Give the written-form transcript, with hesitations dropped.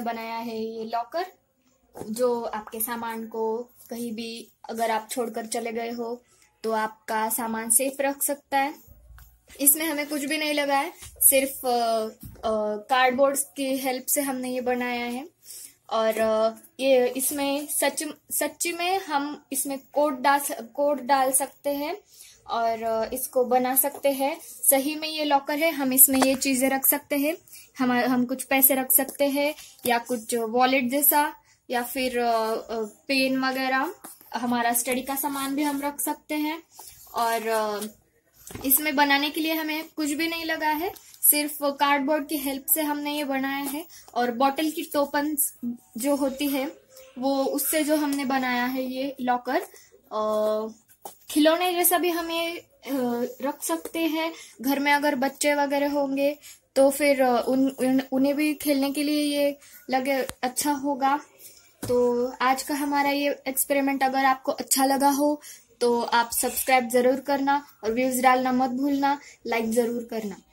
बनाया है ये लॉकर, जो आपके सामान को कहीं भी अगर आप छोड़कर चले गए हो तो आपका सामान सेफ रख सकता है। इसमें हमें कुछ भी नहीं लगा है, सिर्फ कार्डबोर्ड की हेल्प से हमने ये बनाया है। और ये इसमें सच्ची में हम इसमें कोड डाल सकते हैं और इसको बना सकते हैं। सही में ये लॉकर है, हम इसमें ये चीजें रख सकते हैं, हम कुछ पैसे रख सकते हैं या कुछ वॉलेट जैसा, या फिर पेन वगैरह, हमारा स्टडी का सामान भी हम रख सकते हैं। और इसमें बनाने के लिए हमें कुछ भी नहीं लगा है, सिर्फ कार्डबोर्ड की हेल्प से हमने ये बनाया है। और बॉटल की टोपन जो होती है वो, उससे जो हमने बनाया है ये लॉकर, खिलौने जैसा भी हम ये रख सकते हैं। घर में अगर बच्चे वगैरह होंगे तो फिर उन्हें भी खेलने के लिए ये लगे अच्छा होगा। तो आज का हमारा ये एक्सपेरिमेंट अगर आपको अच्छा लगा हो तो आप सब्सक्राइब जरूर करना और व्यूज डालना मत भूलना, लाइक जरूर करना।